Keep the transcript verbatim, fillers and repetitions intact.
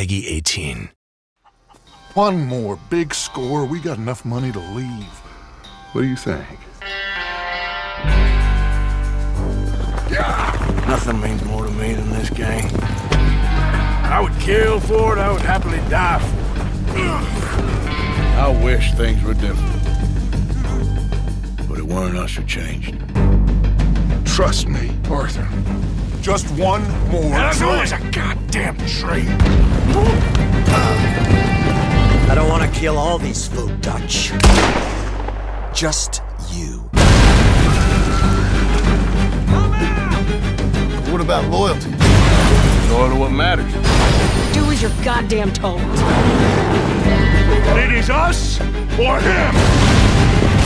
Peggy eighteen. One more big score. We got enough money to leave. What do you think? Yeah. Nothing means more to me than this game. I would kill for it. I would happily die for it. I wish things were different. But it weren't us who changed. Trust me, Arthur. Just one more. And as long as a goddamn train. I don't want to kill all these folk Dutch. Just you. What about loyalty? Loyal to what matters. Do as you're goddamn told. It is us or him.